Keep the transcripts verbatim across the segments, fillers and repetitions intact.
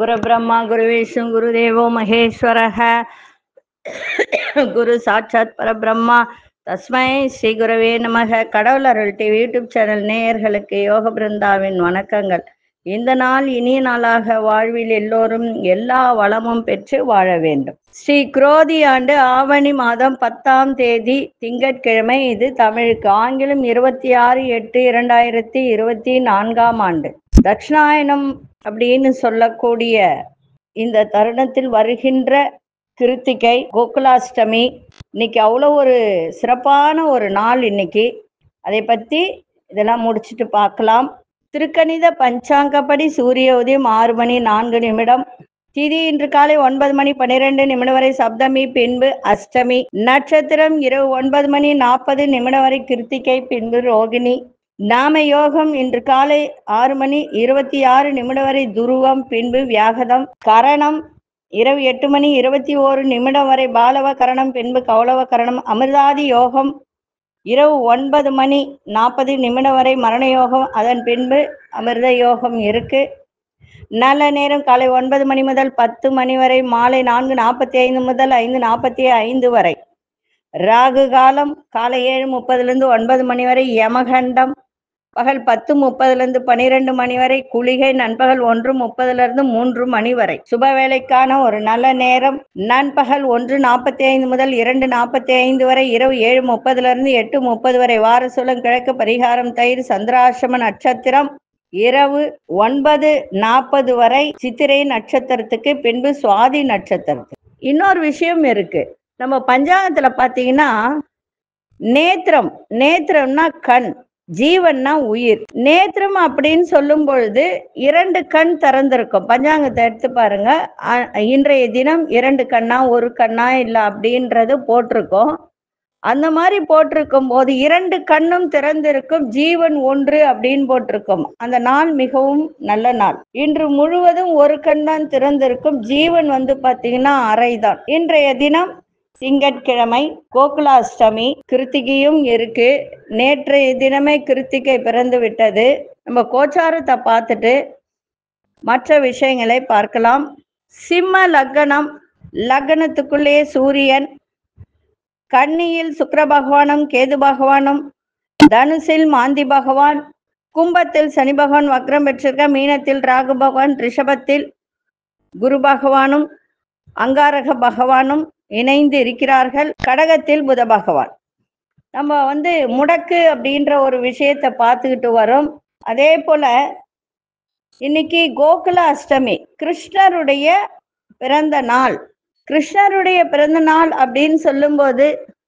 குரு பிரம்மா குரு விஷ்ணு குரு தேவோ மகேஸ்வரஹ குரு சாட்சாத் பரபிரம்மா தஸ்மை ஸ்ரீ குருவே நமக. கடவுள் அருள் டிவி யூடியூப் சேனல் நேயர்களுக்கு யோக பிருந்தாவின் வணக்கங்கள். இந்த நாள் இனிய நாளாக வாழ்வில் எல்லோரும் எல்லா வளமும் பெற்று வாழ வேண்டும். ஸ்ரீ குரோதி ஆண்டு ஆவணி மாதம் பத்தாம் தேதி திங்கட்கிழமை. இது தமிழுக்கு. ஆங்கிலம் இருபத்தி ஆறு எட்டு இரண்டாயிரத்தி இருபத்தி நான்காம் ஆண்டு தட்சிணாயனம் அப்படின்னு சொல்லக்கூடிய இந்த தருணத்தில் வருகின்ற கிருத்திகை கோகுலாஷ்டமி. இன்னைக்கு அவ்வளோ ஒரு சிறப்பான ஒரு நாள். இன்னைக்கு அதை பற்றி இதெல்லாம் முடிச்சுட்டு பார்க்கலாம். திருக்கணித பஞ்சாங்கப்படி சூரிய உதயம் ஆறு மணி நான்கு நிமிடம். திதி இன்று காலை ஒன்பது மணி பன்னிரெண்டு நிமிடம் வரை சப்தமி, பின்பு அஷ்டமி. நட்சத்திரம் இரவு ஒன்பது மணி நாற்பது நிமிடம் வரை கிருத்திகை, பின்பு ரோகிணி. நாம யோகம் இன்று காலை ஆறு மணி இருபத்தி ஆறு நிமிடம் வரை துருவம், பின்பு வியாகதம். கரணம் இரவு எட்டு மணி இருபத்தி ஓரு நிமிடம் வரை பாலவ கரணம், பின்பு கௌளவ கரணம். அமிர்தாதி யோகம் இரவு ஒன்பது மணி நாற்பது நிமிடம் வரை மரண யோகம், அதன் பின்பு அமிர்த யோகம் இருக்கு. நல்ல நேரம் காலை ஒன்பது மணி முதல் பத்து மணி வரை, மாலை நான்கு நாற்பத்தி ஐந்து முதல் ஐந்து நாற்பத்தி ஐந்து வரை. ராகு காலம் காலை ஏழு முப்பதுலேருந்து ஒன்பது மணி வரை. யமகண்டம் பகல் பத்து முப்பதுலேருந்து பன்னிரெண்டு மணி வரை. குளிகை நண்பகல் ஒன்று முப்பதுலேருந்து மூன்று மணி வரை. சுப வேலைக்கான ஒரு நல்ல நேரம் நண்பகல் ஒன்று நாற்பத்தி ஐந்து முதல் இரண்டு நாற்பத்தி ஐந்து வரை. இரவு ஏழு முப்பதுலேருந்து எட்டு முப்பது வரை. வார சூலம் கிழக்கு. பரிகாரம் தயிர். சந்திராசிரம நட்சத்திரம் இரவு ஒன்பது நாற்பது வரை சித்திரை நட்சத்திரத்துக்கு, பின்பு சுவாதி நட்சத்திரத்துக்கு. இன்னொரு விஷயம் இருக்கு. நம்ம பஞ்சாங்கத்துல பாத்தீங்கன்னா நேத்திரம், நேத்திரம்னா கண், ஜீவன்னா உயிர். நேத்திரம் அப்படின்னு சொல்லும் பொழுது இரண்டு கண் திறந்திருக்கும். பஞ்சாங்கத்தை எடுத்து பாருங்க. இன்றைய தினம் இரண்டு கண்ணா ஒரு கண்ணா இல்லை அப்படின்றது போட்டிருக்கோம். அந்த மாதிரி போட்டிருக்கும் போது இரண்டு கண்ணும் திறந்திருக்கும், ஜீவன் ஒன்று அப்படின்னு போட்டிருக்கும். அந்த நாள் மிகவும் நல்ல நாள். இன்று முழுவதும் ஒரு கண் தான் திறந்திருக்கும், ஜீவன் வந்து பாத்தீங்கன்னா அரைதான். இன்றைய தினம் திங்கட்கிழமை, கோகுலாஷ்டமி, கிருத்திகையும் இருக்கு. நேற்றைய தினமே கிருத்திகை பிறந்து விட்டது. நம்ம கோச்சாரத்தை பார்த்துட்டு மற்ற விஷயங்களை பார்க்கலாம். சிம்ம லக்னம், லக்னத்துக்குள்ளே சூரியன், கன்னியில் சுக்கிர பகவானும் கேது பகவானும், தனுசில் மாந்தி பகவான், கும்பத்தில் சனி பகவான் வக்ரம் பெற்றிருக்க, மீனத்தில் ராகு பகவான், ரிஷபத்தில் குரு பகவானும் அங்காரக பகவானும் இணைந்து இருக்கிறார்கள். கடகத்தில் புத பகவான். நம்ம வந்து முடக்கு அப்படின்ற ஒரு விஷயத்தை பார்த்துக்கிட்டு வரோம். அதே போல இன்னைக்கு கோகுல அஷ்டமி, கிருஷ்ணருடைய பிறந்த நாள். கிருஷ்ணருடைய பிறந்த நாள் அப்படின்னு சொல்லும்போது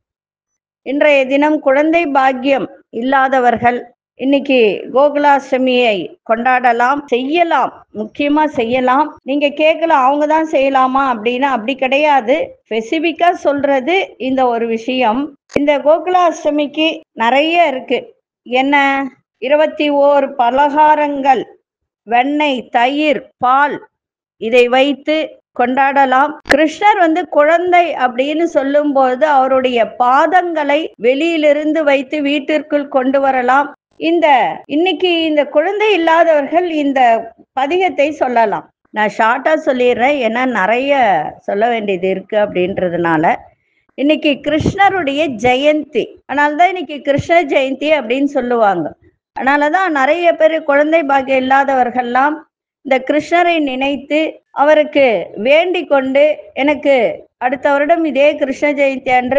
இன்றைய தினம் குழந்தை பாக்கியம் இல்லாதவர்கள் இன்னைக்கு கோகுலாஷ்டமியை கொண்டாடலாம், செய்யலாம். முக்கியமா செய்யலாம். நீங்க கேட்கலாம் அவங்க தான் செய்யலாமா அப்படின்னா அப்படி கிடையாது. ஸ்பெசிபிக்கா சொல்றது இந்த ஒரு விஷயம். இந்த கோகுலாஷ்டமிக்கு நிறைய இருக்கு. என்ன? இருபத்தி ஓரு பலகாரங்கள், வெண்ணெய், தயிர், பால், இதை வைத்து கொண்டாடலாம். கிருஷ்ணர் வந்து குழந்தை அப்படின்னு சொல்லும் போது அவருடைய பாதங்களை வெளியிலிருந்து வைத்து வீட்டிற்குள் கொண்டு வரலாம். இந்த இன்னைக்கு இந்த குழந்தை இல்லாதவர்கள் இந்த பதிகத்தை சொல்லலாம். நான் ஷார்ட்டா சொல்லிடுறேன், ஏன்னா நிறைய சொல்ல வேண்டியது இருக்கு அப்படின்றதுனால. இன்னைக்கு கிருஷ்ணருடைய ஜெயந்தி, அதனாலதான் இன்னைக்கு கிருஷ்ண ஜெயந்தி அப்படின்னு சொல்லுவாங்க. அதனாலதான் நிறைய பேர் குழந்தை பாக்கியம் இல்லாதவர்கள்லாம் இந்த கிருஷ்ணரை நினைத்து அவருக்கு வேண்டிக் கொண்டு, எனக்கு அடுத்த வருடம் இதே கிருஷ்ண ஜெயந்தி அன்று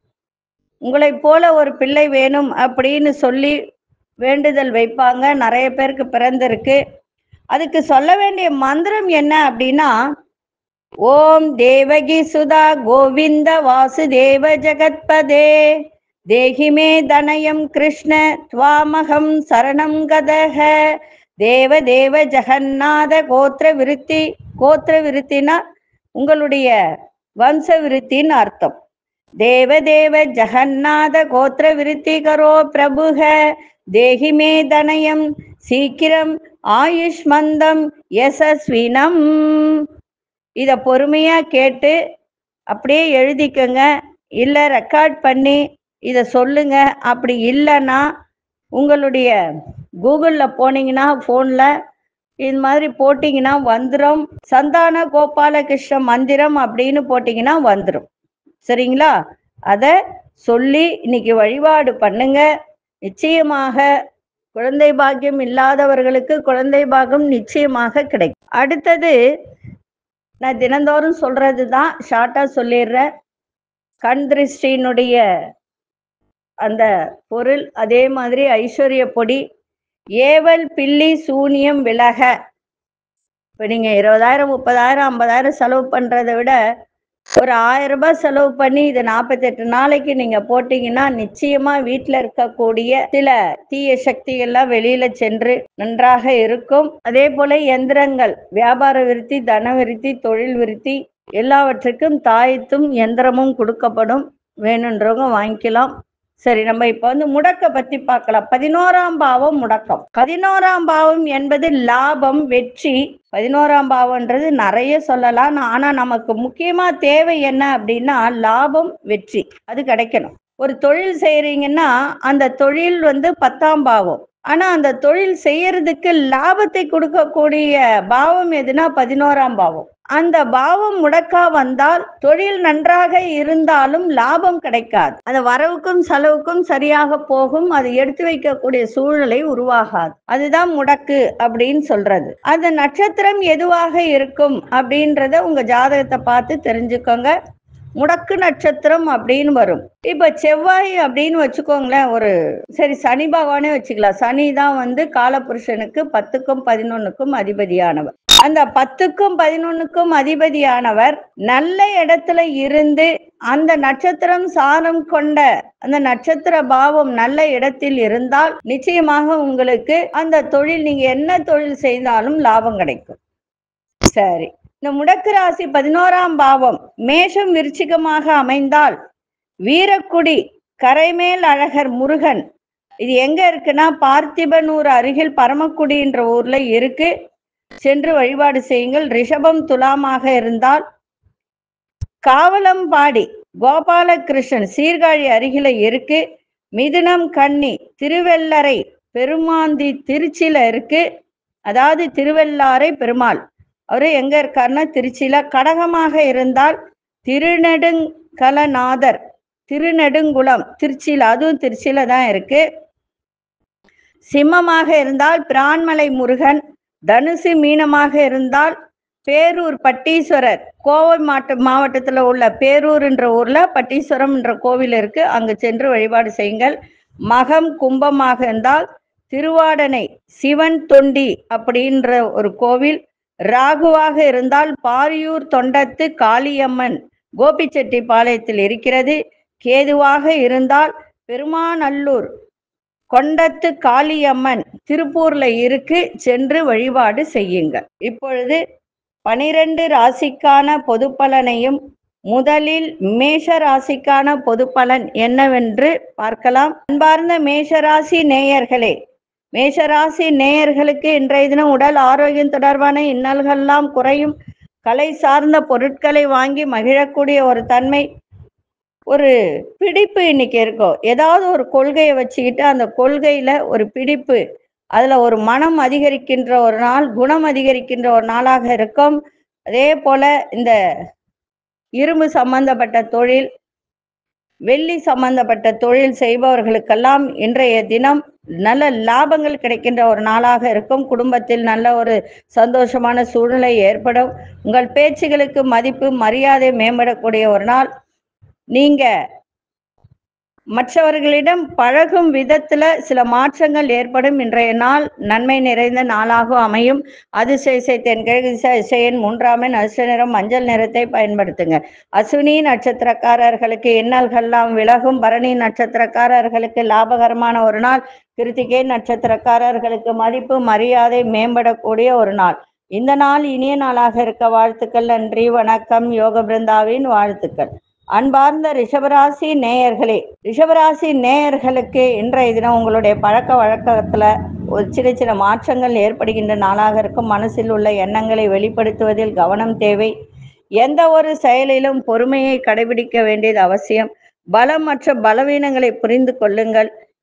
உங்களை போல ஒரு பிள்ளை வேணும் அப்படின்னு சொல்லி வேண்டுதல் வைப்பாங்க. நிறைய பேருக்கு பிறந்திருக்கு. அதுக்கு சொல்ல வேண்டிய மந்திரம் என்ன அப்படின்னா, ஓம் தேவகி சுதா கோவிந்த வாசுதேவ ஜெகத்பதே தேஹிமே தனயம் கிருஷ்ண துவாமகம் சரணம் கதஹ தேவ தேவ ஜெகநாத கோத்திர விருத்தி. கோத்திர விருத்தினா உங்களுடைய வம்ச விருத்தின்னு அர்த்தம். தேவ தேவ ஜெகநாத கோத்திர விருத்தி கரோ பிரபுக தேஹிமே தனயம் சீக்கிரம் ஆயுஷ்மந்தம் யசஸ்வினம். இத பொறுமையா கேட்டு அப்படியே எழுதிக்கங்க, இல்லை ரெக்கார்ட் பண்ணி இதை சொல்லுங்க. அப்படி இல்லைன்னா உங்களுடைய கூகுளில் போனீங்கன்னா ஃபோனில் இது மாதிரி போட்டிங்கன்னா வந்துடும். சந்தான கோபாலகிருஷ்ண மந்திரம் அப்படின்னு போட்டிங்கன்னா வந்துடும். சரிங்களா? அதை சொல்லி இன்னைக்கு வழிபாடு பண்ணுங்க. நிச்சயமாக குழந்தை பாக்கியம் இல்லாதவர்களுக்கு குழந்தை பாக்கியம் நிச்சயமாக கிடைக்கும். அடுத்தது நான் தினந்தோறும் சொல்றது தான், ஷார்ட்டா சொல்லிடுறேன். கண் திருஷ்டியினுடைய அந்த பொருள், அதே மாதிரி ஐஸ்வர்ய பொடி, ஏவல் பில்லி சூனியம் விலக. இப்போ நீங்க இருபதாயிரம் முப்பதாயிரம் ஐம்பதாயிரம் செலவு பண்றதை விட ஒரு ஆயிரம் ரூபாய் செலவு பண்ணி இது நாற்பத்தெட்டு நாளைக்கு நீங்க போட்டீங்கன்னா நிச்சயமா வீட்டுல இருக்கக்கூடிய சில தீய சக்திகள்லாம் வெளியில சென்று நன்றாக இருக்கும். அதே போல எந்திரங்கள், வியாபார விருத்தி, தன விருத்தி, தொழில் விருத்தி எல்லாவற்றுக்கும் தாயத்தும் எந்திரமும் கொடுக்கப்படும். வேணுன்றவங்க வாங்கிக்கலாம். சரி, நம்ம இப்ப வந்து முடக்க பத்தி பார்க்கலாம். பதினோராம் பாவம் முடக்கம். பதினோராம் பாவம் என்பது லாபம், வெற்றி. பதினோராம் பாவம்ன்றது நிறைய சொல்லலாம். ஆனா நமக்கு முக்கியமா தேவை என்ன அப்படின்னா லாபம், வெற்றி அது கிடைக்கணும். ஒரு தொழில் செய்யறீங்கன்னா அந்த தொழில் வந்து பத்தாம் பாவம். ஆனா அந்த தொழில் செய்யறதுக்கு லாபத்தை கொடுக்கக்கூடிய பாவம் எதுனா பதினோராம் பாவம். அந்த பாவம் முடக்கா வந்தால் தொழில் நன்றாக இருந்தாலும் லாபம் கிடைக்காது. அந்த வரவுக்கும் செலவுக்கும் சரியாக போகும். அது எடுத்து வைக்கக்கூடிய சூழ்நிலை உருவாகாது. அதுதான் முடக்கு அப்படின்னு சொல்றது. அந்த நட்சத்திரம் எதுவாக இருக்கும் அப்படின்றத உங்க ஜாதகத்தை பார்த்து தெரிஞ்சுக்கோங்க. முடக்கு நட்சத்திரம் அப்படின்னு வரும். இப்ப செவ்வாய் அப்படின்னு வச்சுக்கோங்களேன். ஒரு சரி சனி பகவானே வச்சுக்கலாம். சனி தான் வந்து காலபுருஷனுக்கு பத்துக்கும் பதினொன்னுக்கும் அதிபதியானவர். அந்த பத்துக்கும் பதினொன்னுக்கும் அதிபதியானவர் நல்ல இடத்துல இருந்து அந்த நட்சத்திரம் சாரம் கொண்ட அந்த நட்சத்திர பாவம் நல்ல இடத்தில் இருந்தால் நிச்சயமாக உங்களுக்கு அந்த தொழில், நீங்க என்ன தொழில் செய்தாலும் லாபம் கிடைக்கும். சரி, இந்த முடக்கு ராசி பதினோராம் பாவம் மேஷம் விருச்சிகமாக அமைந்தால் வீரக்குடி கரைமேல் அழகர் முருகன், இது எங்க இருக்குன்னா பார்த்திபனூர் அருகில் பரமக்குடின்ற ஊர்ல இருக்கு. சென்று வழிபாடு செய்யுங்கள். ரிஷபம் துலாமாக இருந்தால் காவலம்பாடி கோபாலகிருஷ்ணன் சீர்காழி அருகில இருக்கு. மிதுனம் கன்னி திருவெல்லரை பெருமாந்தி திருச்சியில இருக்கு. அதாவது திருவெல்லாரை பெருமாள் அவரு எங்க இருக்காருன்னா திருச்சியில. கடகமாக இருந்தால் திருநெடுங்கலநாதர் திருநெடுங்குளம் திருச்சியில, அதுவும் திருச்சியில தான் இருக்கு. சிம்மமாக இருந்தால் பிரான்மலை முருகன். தனுசு மீனமாக இருந்தால் பேரூர் பட்டீஸ்வரர், கோவை மாவட்ட மாவட்டத்தில் உள்ள பேரூர் என்ற ஊர்ல பட்டீஸ்வரம் என்ற கோவில் இருக்கு. அங்கு சென்று வழிபாடு செய்யுங்கள். மகம் கும்பமாக இருந்தால் திருவாடனை சிவன் தொண்டி அப்படின்ற ஒரு கோவில். ராகுவாக இருந்தால் பாரியூர் தொண்டத்து காளியம்மன் கோபிச்செட்டிப்பாளையத்தில் இருக்கிறது. கேதுவாக இருந்தால் பெருமாநல்லூர் கொண்டத்து காளியம்மன் திருப்பூர்ல இருக்கு. சென்று வழிபாடு செய்யுங்கள். இப்பொழுது பனிரெண்டு ராசிக்கான பொது பலனையும் முதலில் மேஷ ராசிக்கான பொது பலன் என்னவென்று பார்க்கலாம். அன்பார்ந்த மேஷராசி நேயர்களே, மேஷராசி நேயர்களுக்கு இன்றைய தினம் உடல் ஆரோக்கியம் தொடர்பான இன்னல்கள்லாம் குறையும். கலை சார்ந்த பொருட்களை வாங்கி மகிழக்கூடிய ஒரு தன்மை, ஒரு பிடிப்பு இன்னைக்கு இருக்கும். ஏதாவது ஒரு கொள்கையை வச்சுக்கிட்டு அந்த கொள்கையில ஒரு பிடிப்பு, அதுல ஒரு மனம் அதிகரிக்கின்ற ஒரு நாள், குணம் அதிகரிக்கின்ற ஒரு நாளாக இருக்கும். அதே போல இந்த இரும்பு சம்பந்தப்பட்ட தொழில், வெள்ளி சம்பந்தப்பட்ட தொழில் செய்பவர்களுக்கெல்லாம் இன்றைய தினம் நல்ல லாபங்கள் கிடைக்கின்ற ஒரு நாளாக இருக்கும். குடும்பத்தில் நல்ல ஒரு சந்தோஷமான சூழ்நிலை ஏற்படும். உங்கள் பேச்சுகளுக்கு மதிப்பு மரியாதை மேம்படக்கூடிய ஒரு நாள். நீங்க மற்றவர்களிடம் பழகும் விதத்துல சில மாற்றங்கள் ஏற்படும். இன்றைய நாள் நன்மை நிறைந்த நாளாக அமையும். அதிசய தென்கிழக்கு திசையின் மூன்றாம் எண் அதிர்ஷ்ட நிறம் மஞ்சள் நிறத்தை பயன்படுத்துங்க. அஸ்வினி நட்சத்திரக்காரர்களுக்கு இன்னல்கள்லாம் விலகும். பரணி நட்சத்திரக்காரர்களுக்கு லாபகரமான ஒரு நாள். கிருத்திகை நட்சத்திரக்காரர்களுக்கு மதிப்பு மரியாதை மேம்படக்கூடிய ஒரு நாள். இந்த நாள் இனிய நாளாக இருக்க வாழ்த்துக்கள். நன்றி, வணக்கம். யோக பிருந்தாவின் வாழ்த்துக்கள். அன்பார்ந்த ரிஷபராசி நேயர்களே, ரிஷபராசி நேயர்களுக்கு இன்றைய தினம் உங்களுடைய பழக்க வழக்கத்துல ஒரு சின்ன சின்ன மாற்றங்கள் ஏற்படுகின்ற நாளாக இருக்கும். மனசில் உள்ள எண்ணங்களை வெளிப்படுத்துவதில் கவனம் தேவை. எந்த ஒரு செயலிலும் பொறுமையை கடைபிடிக்க வேண்டியது அவசியம். பலம் மற்றும் பலவீனங்களை புரிந்து கொள்ளுங்கள்.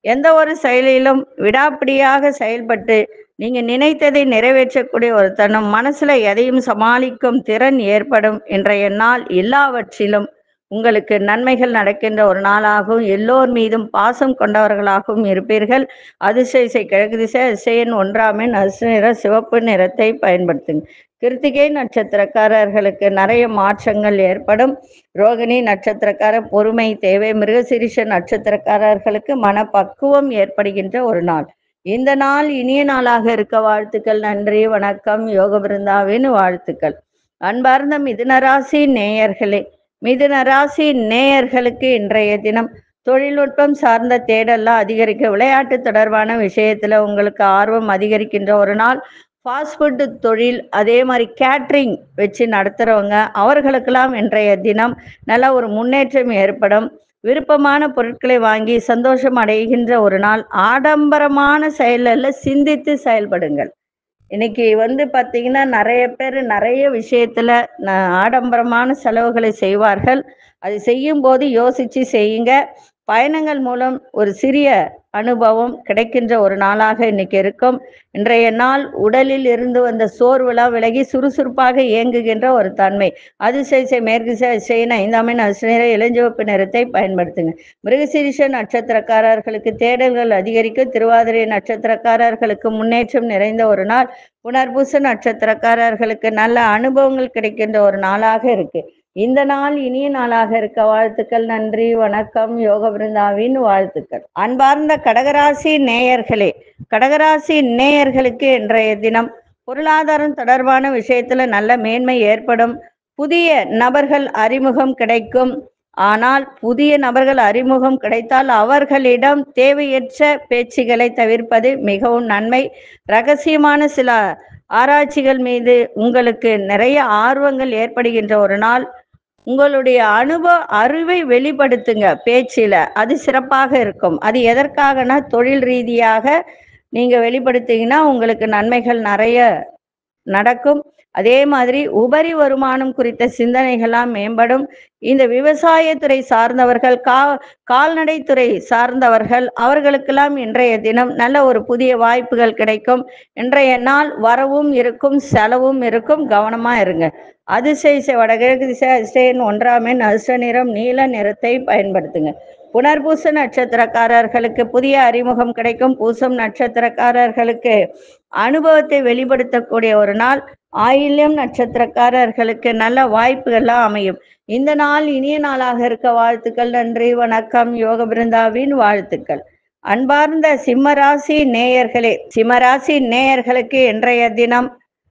எந்த ஒரு செயலிலும் விடாப்பிடியாக செயல்பட்டு நீங்க நினைத்ததை நிறைவேற்றக்கூடிய ஒரு தனம், மனசுல எதையும் சமாளிக்கும் திறன் ஏற்படும். இன்றைய நாள் எல்லாவற்றிலும் உங்களுக்கு நன்மைகள் நடக்கின்ற ஒரு நாளாகவும் எல்லோர் மீதும் பாசம் கொண்டவர்களாகவும் இருப்பீர்கள். அதிசய கிழக்கு திசை அதிசயன் ஒன்றாமின் அதிர்ஷ்ட சிவப்பு நிறத்தை பயன்படுத்துங்க. கிருத்திகை நட்சத்திரக்காரர்களுக்கு நிறைய மாற்றங்கள் ஏற்படும். ரோகிணி நட்சத்திரக்கார பொறுமை தேவை. மிருகசீரிஷ நட்சத்திரக்காரர்களுக்கு மனப்பக்குவம் ஏற்படுகின்ற ஒரு நாள். இந்த நாள் இனிய நாளாக இருக்க வாழ்த்துக்கள். நன்றி, வணக்கம். யோக பிருந்தாவின் வாழ்த்துக்கள். அன்பார்ந்த மிதுனராசி நேயர்களே, மிதுனராசி நேயர்களுக்கு இன்றைய தினம் தொழில்நுட்பம் சார்ந்த தேடல்லாம் அதிகரிக்க, விளையாட்டு தொடர்பான விஷயத்துல உங்களுக்கு ஆர்வம் அதிகரிக்கின்ற ஒரு நாள். ஃபாஸ்ட் ஃபுட் தொழில், அதே மாதிரி கேட்ரிங் வச்சு நடத்துகிறவங்க அவர்களுக்கெல்லாம் இன்றைய தினம் நல்ல ஒரு முன்னேற்றம் ஏற்படும். விருப்பமான பொருட்களை வாங்கி சந்தோஷம் அடைகின்ற ஒரு நாள். ஆடம்பரமான செயலில் சிந்தித்து செயல்படுங்கள். இன்னைக்கு வந்து பார்த்தீங்கன்னா நிறைய பேர் நிறைய விஷயத்துல ஆடம்பரமான செலவுகளை செய்வார்கள். அது செய்யும் போது யோசிச்சு செய்யுங்க. பயணங்கள் மூலம் ஒரு சிறிய அனுபவம் கிடைக்கின்ற ஒரு நாளாக இன்னைக்கு இருக்கும். இன்றைய நாள் உடலில் இருந்து வந்த சோர்வெல்லாம் விலகி சுறுசுறுப்பாக இயங்குகின்ற ஒரு தன்மை. அதிசய மேற்கு செய்யின ஐந்தாமின் அதிர்ஷ்ட இளஞ்சிவப்பு நிறத்தை பயன்படுத்துங்க. மிருகசீரிஷ நட்சத்திரக்காரர்களுக்கு தேடல்கள் அதிகரிக்கும். திருவாதிரை நட்சத்திரக்காரர்களுக்கு முன்னேற்றம் நிறைந்த ஒரு நாள். புனர்பூச நட்சத்திரக்காரர்களுக்கு நல்ல அனுபவங்கள் கிடைக்கின்ற ஒரு நாளாக இருக்கு. இந்த நாள் இனிய நாளாக இருக்க வாழ்த்துக்கள். நன்றி, வணக்கம். யோக பிருந்தாவின் வாழ்த்துக்கள். அன்பார்ந்த கடகராசி நேயர்களே, கடகராசி நேயர்களுக்கு இன்றைய தினம் பொருளாதாரம் தொடர்பான விஷயத்துல நல்ல மேன்மை ஏற்படும். புதிய நபர்கள் அறிமுகம் கிடைக்கும். ஆனால் புதிய நபர்கள் அறிமுகம் கிடைத்தால் அவர்களிடம் தேவையற்ற பேச்சுகளை தவிர்ப்பது மிகவும் நன்மை. ரகசியமான சில ஆராய்ச்சிகள் மீது உங்களுக்கு நிறைய ஆர்வங்கள் ஏற்படுகின்ற ஒரு நாள். உங்களுடைய அனுபவ அறிவை வெளிப்படுத்துங்க பேச்சில, அது சிறப்பாக இருக்கும். அது எதற்காகனா தொழில் ரீதியாக நீங்க வெளிப்படுத்தீங்கன்னா உங்களுக்கு நன்மைகள் நிறைய நடக்கும். அதே மாதிரி உபரி வருமானம் குறித்த சிந்தனைகள்லாம் மேம்படும். இந்த விவசாயத்துறை சார்ந்தவர்கள், கா கால்நடைத்துறை சார்ந்தவர்கள் அவர்களுக்கெல்லாம் இன்றைய தினம் நல்ல ஒரு புதிய வாய்ப்புகள் கிடைக்கும். இன்றைய நாள் வரவும் இருக்கும், செலவும் இருக்கும். கவனமா இருங்க. அதிசய வடகிழக்கு திசை அதிசயன் ஒன்றாமின் அதிர்ஷ்ட நிறம் நீல நிறத்தை பயன்படுத்துங்க. புனர்பூச நட்சத்திரக்காரர்களுக்கு புதிய அறிமுகம் கிடைக்கும். பூசம் நட்சத்திரக்காரர்களுக்கு அனுபவத்தை வெளிப்படுத்தக்கூடிய ஒரு நாள். ஆயில்யம் நட்சத்திரக்காரர்களுக்கு நல்ல வாய்ப்புகள்லாம் அமையும். இந்த நாள் இனிய நாளாக இருக்க வாழ்த்துக்கள். நன்றி, வணக்கம். யோக பிருந்தாவின் வாழ்த்துக்கள். அன்பார்ந்த சிம்மராசி நேயர்களே, சிம்மராசி நேயர்களுக்கு இன்றைய தினம்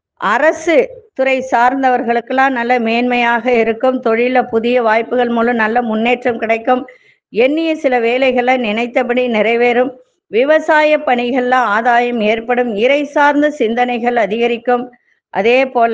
அரசு துறை சார்ந்தவர்களுக்கெல்லாம் நல்ல மேன்மையாக இருக்கும். தொழில புதிய வாய்ப்புகள் மூலம் நல்ல முன்னேற்றம் கிடைக்கும். எண்ணிய சில வேலைகளை நினைத்தபடி நிறைவேறும். விவசாய பணிகள்ல ஆதாயம் ஏற்படும். இறை சார்ந்த சிந்தனைகள் அதிகரிக்கும். அதே போல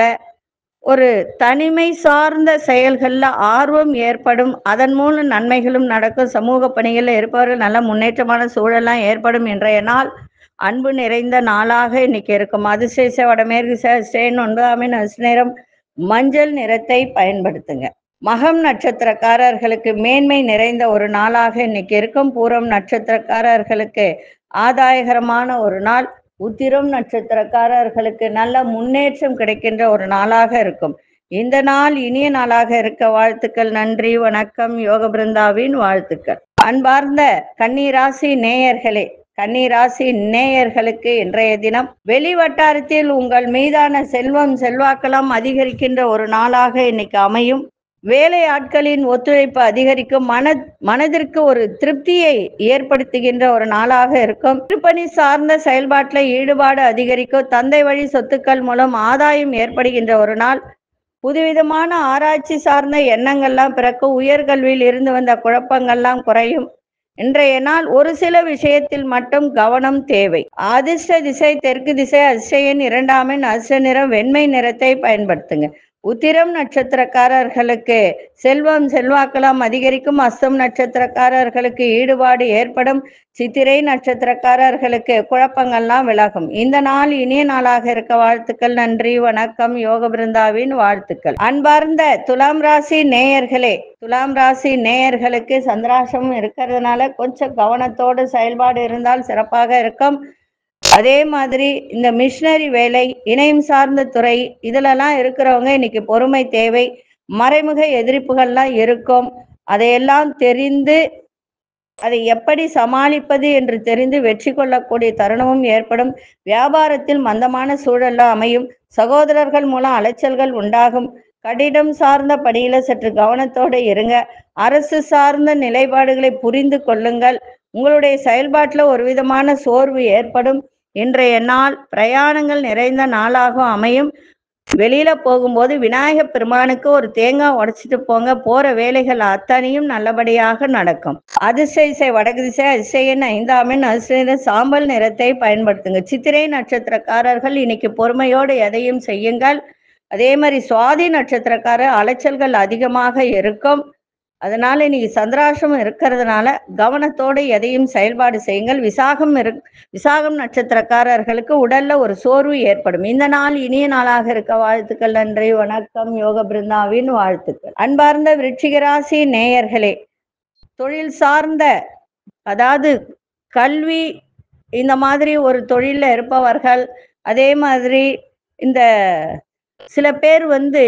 ஒரு தனிமை சார்ந்த செயல்கள்ல ஆர்வம் ஏற்படும். அதன் மூலம் நன்மைகளும் நடக்கும். சமூக பணிகளில் இருப்பவர்கள் நல்ல முன்னேற்றமான சூழலாம் ஏற்படும். இன்றைய நாள் அன்பு நிறைந்த நாளாக இன்னைக்கு இருக்கும். அதிசய வடமேற்கு ஸ்டேன் ஒன்பதாமின் நேரம் மஞ்சள் நிறத்தை பயன்படுத்துங்க. மகம் நட்சத்திரக்காரர்களுக்கு மேன்மை நிறைந்த ஒரு நாளாக இன்னைக்கு இருக்கும். பூரம் நட்சத்திரக்காரர்களுக்கு ஆதாயகரமான ஒரு நாள். உத்திரம் நட்சத்திரக்காரர்களுக்கு நல்ல முன்னேற்றம் கிடைக்கின்ற ஒரு நாளாக இருக்கும். இந்த நாள் இனிய நாளாக இருக்க வாழ்த்துக்கள். நன்றி, வணக்கம். யோக பிருந்தாவின் வாழ்த்துக்கள். அன்பார்ந்த கன்னிராசி நேயர்களே, கன்னிராசி நேயர்களுக்கு இன்றைய தினம் வெளி வட்டாரத்தில் உங்கள் மீதான செல்வம் செல்வாக்கெல்லாம் அதிகரிக்கின்ற ஒரு நாளாக இன்னைக்கு அமையும். வேலை ஆட்களின் ஒத்துழைப்பு அதிகரிக்கும். மன மனதிற்கு ஒரு திருப்தியை ஏற்படுத்துகின்ற ஒரு நாளாக இருக்கும். திருப்பணி சார்ந்த செயல்பாட்டில் ஈடுபாடு அதிகரிக்கும். தந்தை வழி சொத்துக்கள் மூலம் ஆதாயம் ஏற்படுகின்ற ஒரு நாள். புதுவிதமான ஆராய்ச்சி சார்ந்த எண்ணங்கள்லாம் பிறக்கும். உயர்கல்வியில் இருந்து வந்த குழப்பங்கள்லாம் குறையும். இன்றைய நாள் ஒரு சில விஷயத்தில் மட்டும் கவனம் தேவை. அதிர்ஷ்ட திசை தெற்கு திசை. அதிர்ஷ்ட எண் இரண்டாமின் அதிர்ஷ்ட நிறம் வெண்மை நிறத்தை பயன்படுத்துங்க. உத்திரம் நட்சத்திரக்காரர்களுக்கு செல்வம் செல்வாக்கலாம் அதிகரிக்கும். அஸ்தம் நட்சத்திரக்காரர்களுக்கு ஈடுபாடு ஏற்படும். சித்திரை நட்சத்திரக்காரர்களுக்கு குழப்பங்கள்லாம் விலகும். இந்த நாள் இனிய நாளாக இருக்க வாழ்த்துக்கள். நன்றி, வணக்கம். யோக பிருந்தாவின் வாழ்த்துக்கள். அன்பார்ந்த துலாம் ராசி நேயர்களே, துலாம் ராசி நேயர்களுக்கு சந்திராசிரமம் இருக்கிறதுனால கொஞ்சம் கவனத்தோடு செயல்பாடு இருந்தால் சிறப்பாக இருக்கும். அதே மாதிரி இந்த மிஷினரி வேலை, இணையம் சார்ந்த துறை, இதுலலாம் இருக்கிறவங்க இன்னைக்கு பொறுமை தேவை. மறைமுக எதிர்ப்புகள்லாம் இருக்கும். அதையெல்லாம் தெரிந்து அதை எப்படி சமாளிப்பது என்று தெரிந்து வெற்றி கொள்ளக்கூடிய தருணமும் ஏற்படும். வியாபாரத்தில் மந்தமான சூழல்ல அமையும். சகோதரர்கள் மூலம் அலைச்சல்கள் உண்டாகும். கடிதம் சார்ந்த பணியில சற்று கவனத்தோடு இருங்க. அரசு சார்ந்த நிலைப்பாடுகளை புரிந்து கொள்ளுங்கள். உங்களுடைய செயல்பாட்டில் ஒரு விதமான சோர்வு ஏற்படும். இன்றைய நாள் பிரயாணங்கள் நிறைந்த நாளாக அமையும். வெளியில போகும்போது விநாயகப் பெருமானுக்கு ஒரு தேங்காய் உடைச்சிட்டு போங்க. போற வேலைகள் அத்தனையும் நல்லபடியாக நடக்கும். அதிசய வடக்கு திசை அதிசயன் ஐந்தாமின் அதிசய சாம்பல் நிறத்தை பயன்படுத்துங்க. சித்திரை நட்சத்திரக்காரர்கள் இன்னைக்கு பொறுமையோடு எதையும் செய்யுங்கள். அதே மாதிரி சுவாதி நட்சத்திரக்காரர் அலைச்சல்கள் அதிகமாக இருக்கும். அதனால இன்னைக்கு சந்திராசிரமம் இருக்கிறதுனால கவனத்தோடு எதையும் செயல்பாடு செய்யுங்கள். விசாகம் இரு விசாகம் நட்சத்திரக்காரர்களுக்கு உடல்ல ஒரு சோர்வு ஏற்படும். இந்த நாள் இனிய நாளாக இருக்க வாழ்த்துக்கள். நன்றி, வணக்கம். யோக பிருந்தாவின் வாழ்த்துக்கள். அன்பார்ந்த விருச்சிக ராசி நேயர்களே, தொழில் சார்ந்த அதாவது கல்வி இந்த மாதிரி ஒரு தொழில்ல இருப்பவர்கள், அதே மாதிரி இந்த சில பேர் வந்து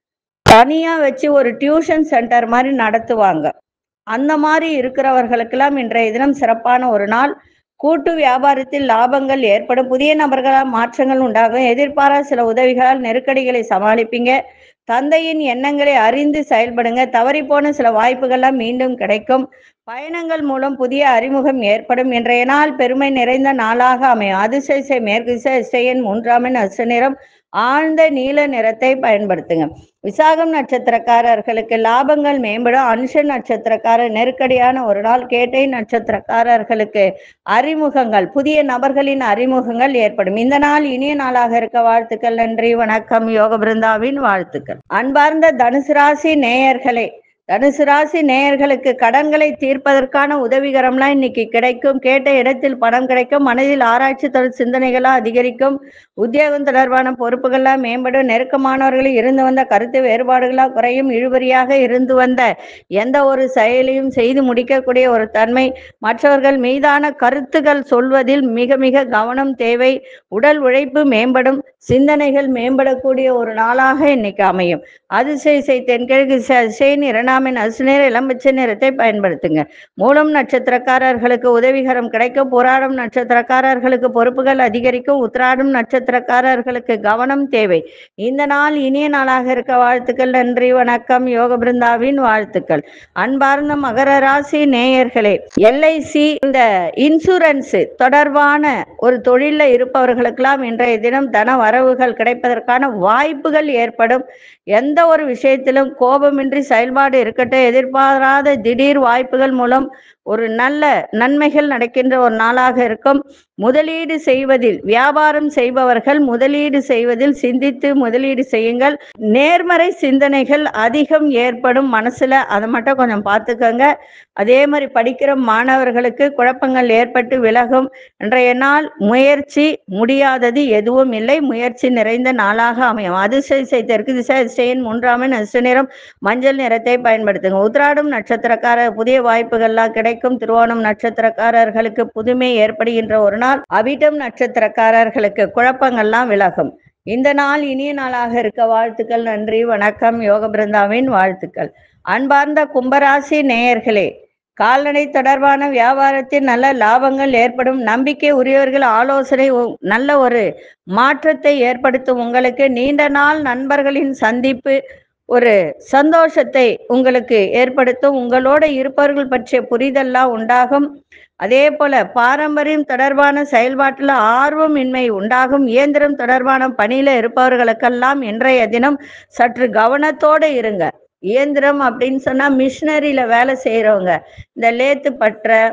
தனியா வச்சு ஒரு டியூஷன் சென்டர் மாதிரி நடத்துவாங்க. அந்த மாதிரி இருக்கிறவர்களுக்கெல்லாம் இன்றைய தினம் சிறப்பான ஒரு நாள். கூட்டு வியாபாரத்தில் லாபங்கள் ஏற்படும். புதிய நபர்களால் மாற்றங்கள் உண்டாகும். எதிர்பாரா சில உதவிகளால் நெருக்கடிகளை சமாளிப்பீங்க. தந்தையின் எண்ணங்களை அறிந்து செயல்படுங்க. தவறி போன சில வாய்ப்புகள்லாம் மீண்டும் கிடைக்கும். பயணங்கள் மூலம் புதிய அறிமுகம் ஏற்படும். இன்றைய நாள் பெருமை நிறைந்த நாளாக அமையும். அதிசய மேற்கு திசை அதிசயன் மூன்றாமின் அசு நிறம் ஆழ்ந்த நீல நிறத்தை பயன்படுத்துங்க. விசாகம் நட்சத்திரக்காரர்களுக்கு லாபங்கள் மேம்படும். அனுஷ நட்சத்திரக்காரர் நெருக்கடியான ஒரு நாள். கேட்டை நட்சத்திரக்காரர்களுக்கு அறிமுகங்கள், புதிய நபர்களின் அறிமுகங்கள் ஏற்படும். இந்த நாள் இனிய நாளாக இருக்க வாழ்த்துக்கள். நன்றி, வணக்கம். யோக பிருந்தாவின் வாழ்த்துக்கள். அன்பார்ந்த தனுசு ராசி நேயர்களே, தனுசு ராசி நேயர்களுக்கு கடன்களை தீர்ப்பதற்கான உதவிகரம்லாம் இன்னைக்கு கிடைக்கும். கேட்ட இடத்தில் பணம் கிடைக்கும். மனதில் ஆராய்ச்சி தொடர் சிந்தனைகளாக அதிகரிக்கும். உத்தியோகம் தொடர்பான பொறுப்புகள்லாம் மேம்படும். நெருக்கமானவர்களில் இருந்து வந்த கருத்து வேறுபாடுகளாக குறையும். இழுபறியாக இருந்து வந்த எந்த ஒரு செயலையும் செய்து முடிக்கக்கூடிய ஒரு தன்மை. மற்றவர்கள் மீதான கருத்துக்கள் சொல்வதில் மிக மிக கவனம் தேவை. உடல் உழைப்பு மேம்படும். சிந்தனைகள் மேம்படக்கூடிய ஒரு நாளாக இன்னைக்கு அமையும். அதிசய தென்கிழக்கு அதிசயன் இரண்டாமின் அசுநேர இளம்பச்சை நிறத்தை பயன்படுத்துங்க. மூலம் நட்சத்திரக்காரர்களுக்கு உதவிகரம் கிடைக்கும். புராடம் நட்சத்திரக்காரர்களுக்கு பொறுப்புகள் அதிகரிக்கும். உத்திராடம் நட்சத்திரக்காரர்களுக்கு கவனம் தேவை. இந்த நாள் இனிய நாளாக இருக்க வாழ்த்துக்கள். நன்றி, வணக்கம். யோக பிருந்தாவின் வாழ்த்துக்கள். அன்பார்ந்த மகர ராசி நேயர்களே, எல்ஐசி இந்த இன்சூரன்ஸ் தொடர்பான ஒரு தொழில இருப்பவர்களுக்கெல்லாம் இன்றைய தினம் தன வரவுகள் கிடைப்பதற்கான வாய்ப்புகள் ஏற்படும். எந்த ஒரு விஷயத்திலும் கோபமின்றி செயல்பாடு இருக்கட்டும். எதிர்பாராத திடீர் வாய்ப்புகள் மூலம் ஒரு நல்ல நன்மைகள் நடக்கின்ற ஒரு நாளாக இருக்கும். முதலீடு செய்வதில் வியாபாரம் செய்பவர்கள் முதலீடு செய்வதில் சிந்தித்து முதலீடு செய்யுங்கள். நேர்மறை சிந்தனைகள் அதிகம் ஏற்படும் மனசுல, அதை மட்டும் கொஞ்சம் பார்த்துக்கோங்க. அதே மாதிரி படிக்கிற மாணவர்களுக்கு குழப்பங்கள் ஏற்பட்டு விலகும். இன்றைய நாள் முயற்சி முடியாதது எதுவும் இல்லை. முயற்சி நிறைந்த நாளாக அமையும். அதிசய தெற்கு திசை அதிசயன் மூன்றாமின் அசு நிறம் மஞ்சள் நிறத்தை பயன்படுத்துங்க. உத்திராடம் நட்சத்திரக்காரர் புதிய வாய்ப்புகள்லாம் கிடைக்கும். திருவோணம் நட்சத்திரக்காரர்களுக்கு புதுமை ஏற்படுகின்ற ஒரு நாள். அவிட்டம் நட்சத்திரக்காரர்களுக்கு குழப்பங்கள்லாம் விலகும். இந்த நாள் இனிய நாளாக இருக்க வாழ்த்துக்கள். நன்றி, வணக்கம். யோக பிருந்தாவின் வாழ்த்துக்கள். அன்பார்ந்த கும்பராசி நேயர்களே, கால்நடை தொடர்பான வியாபாரத்தில் நல்ல லாபங்கள் ஏற்படும். நம்பிக்கை உரியவர்கள் ஆலோசனை நல்ல ஒரு மாற்றத்தை ஏற்படுத்தும். உங்களுக்கு நீண்ட நாள் நண்பர்களின் சந்திப்பு ஒரு சந்தோஷத்தை உங்களுக்கு ஏற்படுத்தும். உங்களோட இருப்பவர்கள் பற்றிய புரிதல்லாம் உண்டாகும். அதே போல பாரம்பரியம் தொடர்பான செயல்பாட்டில் ஆர்வமின்மை உண்டாகும். இயந்திரம் தொடர்பான பணியில இருப்பவர்களுக்கெல்லாம் இன்றைய தினம் சற்று கவனத்தோடு இருங்க. இயந்திரம் அப்படின்னு சொன்னா மிஷினரியில வேலை செய்யறவங்க, இந்த லேத்து பற்ற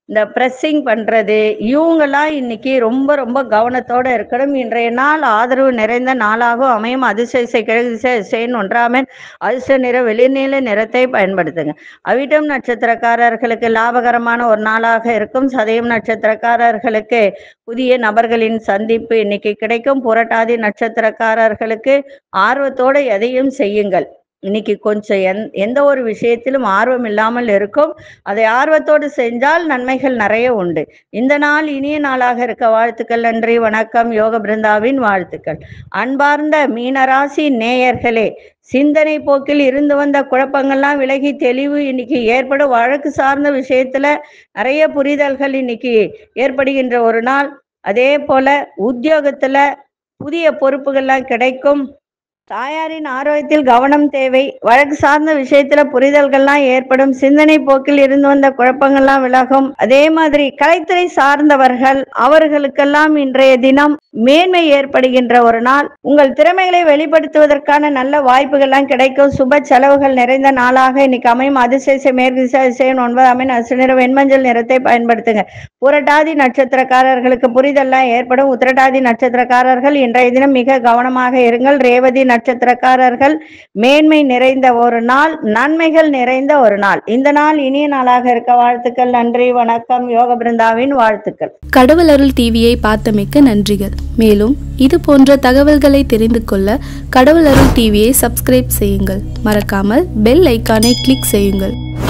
இந்த பிரஸ்ஸிங் பண்றது, இவங்கெல்லாம் இன்னைக்கு ரொம்ப ரொம்ப கவனத்தோட இருக்கணும். இன்றைய நாள் ஆதரவு நிறைந்த நாளாகவும் அமையும். அதிர்ஷ்ட திசை கிழக்கு திசை, அதிர்ஷ்ட ஒன்றாம் எண், அதிர்ஷ்ட நிற வெளிர்நீல நிறத்தை பயன்படுத்துங்க. அவிட்டம் நட்சத்திரக்காரர்களுக்கு லாபகரமான ஒரு நாளாக இருக்கும். சதயம் நட்சத்திரக்காரர்களுக்கு புதிய நபர்களின் சந்திப்பு இன்னைக்கு கிடைக்கும். புரட்டாதி நட்சத்திரக்காரர்களுக்கு ஆர்வத்தோட எதையும் செய்யுங்கள். இன்னைக்கு கொஞ்சம் எந் எந்த ஒரு விஷயத்திலும் ஆர்வம் இல்லாமல் இருக்கும். அதை ஆர்வத்தோடு செஞ்சால் நன்மைகள் நிறைய உண்டு. இந்த நாள் இனிய நாளாக இருக்க வாழ்த்துக்கள். நன்றி, வணக்கம். யோக பிருந்தாவின் வாழ்த்துக்கள். அன்பார்ந்த மீனராசி நேயர்களே, சிந்தனை போக்கில் இருந்து வந்த குழப்பங்கள்லாம் விலகி தெளிவு இன்னைக்கு ஏற்படும். வழக்கு சார்ந்த விஷயத்துல நிறைய புரிதல்கள் இன்னைக்கு ஏற்படுகின்ற ஒரு நாள். அதே போல உத்தியோகத்துல புதிய பொறுப்புகள்லாம் கிடைக்கும். தாயாரின் ஆரோக்கியத்தில் கவனம் தேவை. வழக்கு சார்ந்த விஷயத்துல புரிதல்கள்லாம் ஏற்படும். சிந்தனை போக்கில் இருந்து வந்த குழப்பங்கள்லாம் விலகும். அதே மாதிரி கலைத்துறை சார்ந்தவர்கள் அவர்களுக்கெல்லாம் இன்றைய தினம் மேன்மை ஏற்படுகின்ற ஒரு நாள். உங்கள் திறமைகளை வெளிப்படுத்துவதற்கான நல்ல வாய்ப்புகள்லாம் கிடைக்கும். சுப செலவுகள் நிறைந்த நாளாக இன்னைக்கு அமையும். அதிர்ஷ்ட மேற்கு திசை, அதிர்ஷ்டம் ஒன்பதாம் எண், அதிர்ஷ்ட நிற வெண்மஞ்சள் நிறத்தை பயன்படுத்துங்க. புரட்டாதி நட்சத்திரக்காரர்களுக்கு புரிதல்லாம் ஏற்படும். உத்திரட்டாதி நட்சத்திரக்காரர்கள் இன்றைய தினம் மிக கவனமாக இருங்கள். ரேவதி நட்சத்திரக்காரர்கள் மேன்மை நிறைந்த ஒரு நாள், நன்மைகள் நிறைந்த ஒரு நாள். இந்த நாள் இனிய நாளாக இருக்க வாழ்த்துக்கள். நன்றி, வணக்கம். யோக பிருந்தாவின் வாழ்த்துக்கள். கடவுள் அருள் டிவியை பார்த்தமைக்கு நன்றிகள். மேலும் இது போன்ற தகவல்களை தெரிந்து கொள்ள கடவுள் அருள் டிவியை சப்ஸ்கிரைப் செய்யுங்கள். மறக்காமல் பெல் ஐக்கானை கிளிக் செய்யுங்கள்.